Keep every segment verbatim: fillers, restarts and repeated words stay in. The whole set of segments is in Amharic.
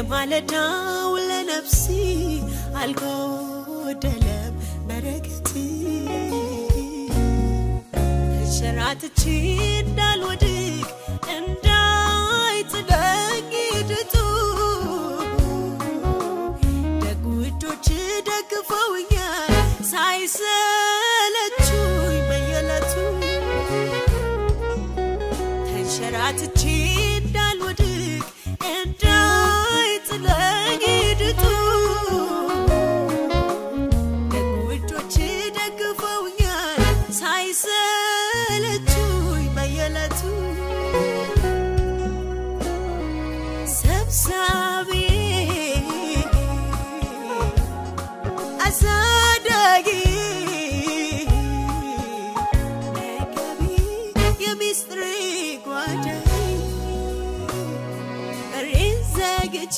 የማለዳው ለነፍሲ አልጎደለም በረከት ተንሸራትቼ እንዳልወድቅ እንዳይጥለኝ ድጡ ደግ እጆች ደግፈውኛል ሳይሰለቹኝ በየዕለቱ ተንሸራትቼ እንዳልወድቅ እንዳይጥለኝ ድጡ ደግ እጆች ደግፈውኛል ሳይሰለቹኝ በየዕለቱ ሰብሳቢ አሳዳጊ መጋቢ የሚስጥር ጓዳይ በሬን ዘግቼ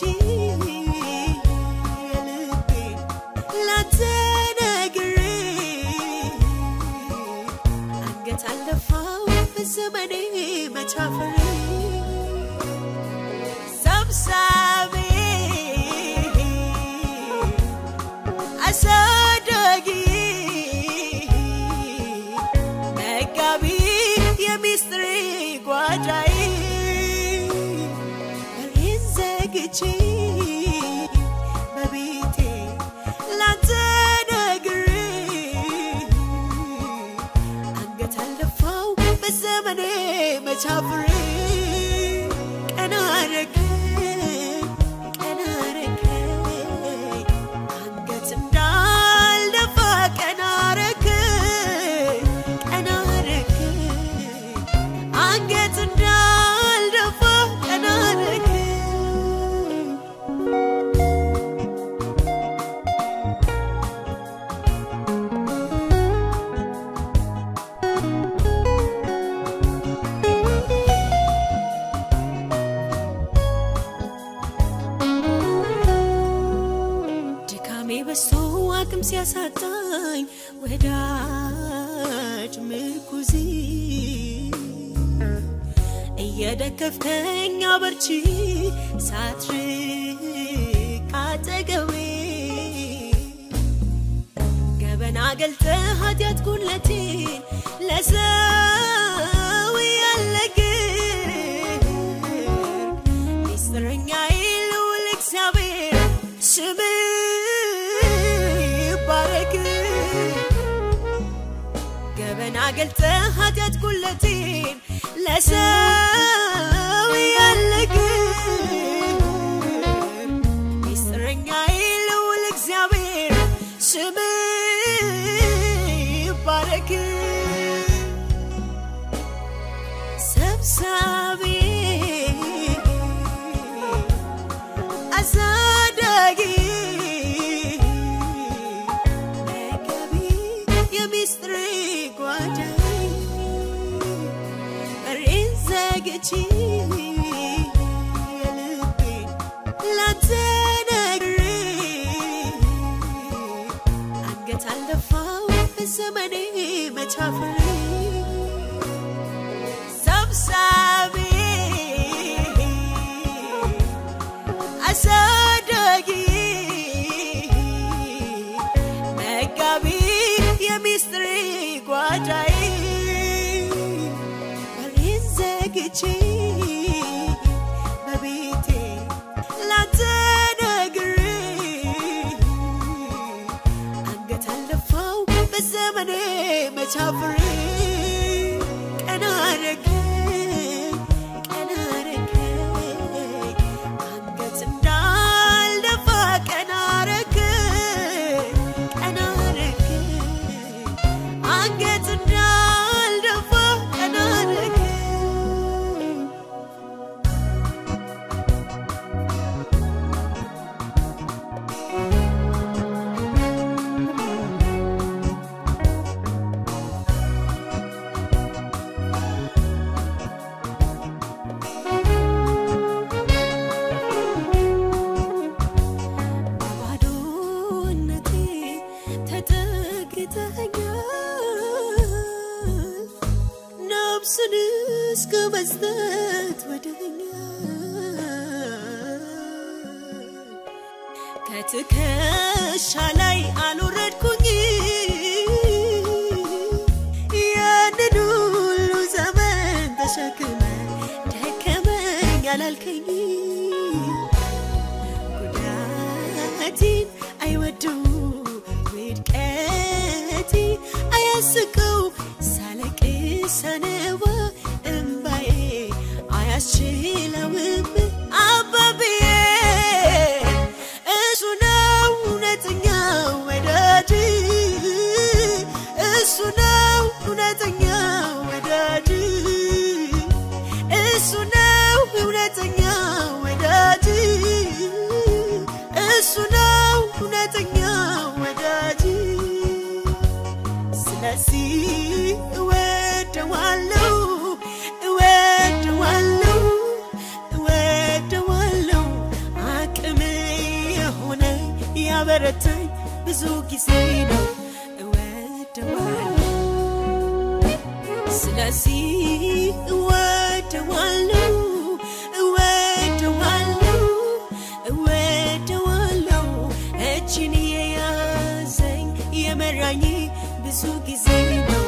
የልቤን ላንተ ነግሬ አንገት አልደፋው በዘመኔ መቻፈሬ ሰብሳቢ አሳዳጊ መጋቢ የሚስጥር ጓዳይ በሬን ዘግቼ በቤቴ ላንተ ነግሬ አንገት አልደፋው በዘመኔ መቻፈሬ ቀና አረከኝ ቀና አረከኝ አንገት እንዳልደፋ ቀና አረከኝ ቀና አረከኝ አንገት እንዳልደፋ ቀና አረከኝ ድካሜ በዝቶ አቅም ሲያሳጣኝ ወዳጅ ምርኩዜ እየደገፍከኝ አበርቺ ሳትርቅ አጠገቤ ገበና ገልጠህ ኃጢአት ጉድለቴን ለሰው ያልነገርክ ሚስጥረኛዬ ልዑል እግዚአብሔር ስምህ ይባረክ ገበና ገልጠህ ኃጢአት ጉድለቴን ለሰው ያልነገርክ ሚስጥረኛዬ ልዑል እግዚአብሔር ስምህ ይባረክ ሰብሳቢ አሳዳጊ መጋቢ የሚስጥር ጓዳይ በሬን ዘግቼ የልቤን ላንተ ነግሬ አንገት አልደፋው በዘመኔ መቻፈሬ ሰብሳቢ አሳዳጊ መጋቢ የሚስጥር ጓዳይ በሬን ዘግቼ በቤቴ ላንተ ነግሬ አንገት አልደፋው በዘመኔ መቻፈሬ ቀና አረከኝ ቀና አረከኝ አንገት እንዳልደፋ ቀና አረከኝ ቀና አረከኝ አንገት እንዳልደፋ ቀና አረከኝ ከትከሻላይ አልወረድኩኝ ያንን ሁሉ ዘመን ተሸክመ ደከመኝ ያላልከኝ ጉዳቴን አይወደው ውድቀቴ አያስቀው ሳለቅስ ሳነባ እምባዬ አያስችለውም አባብዬ እሱ ነው እውነተኛው ወዳጅ እሱ ነው እውነተኛው ወዳጅ እሱ ነው እውነተኛው ወዳጅ እሱ ነው እውነተኛው ወዳጅ ስለዚህ እወደዋለሁ እወደዋለሁ እወደዋለሁ አቅሜ የሆነ ያበረታኝ ብዙ ጊዜ ነው እወደዋለሁ ስለዚህ እወደዋለሁ እወደዋለሁ እወደዋለሁ እጅን የያዘኝ የመራኝ ብዙ ጊዜ ነው